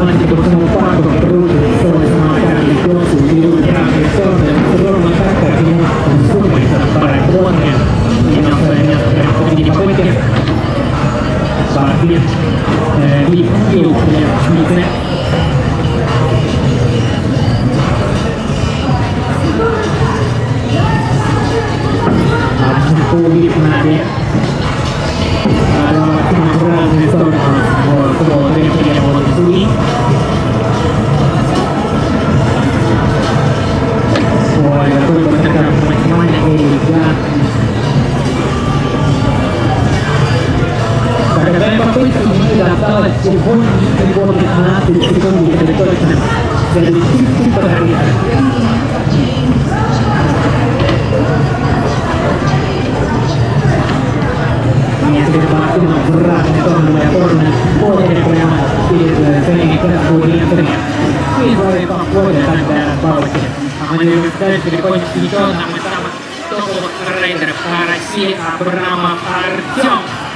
avanti con un parco che produce il sole, sono magari il corso di due grandi sorte, il loro attacco che nessuno è stato fare il buone, il nostro quindi di paquete, sbatti, di più le uscite. Poi mare allora una grande zona molto riempitiamo di qui poi da quello che abbiamo come perché tempo questo in realtà il secondo di buono di anati il secondo di territorio delle tutti per arrivare niente che parte una grande torna poi che proviamo il tenere fuori qui vuole far fuori da andare a Bauer a manifestare che poi si torna a metà dopo rendere fare sia a programma partiamo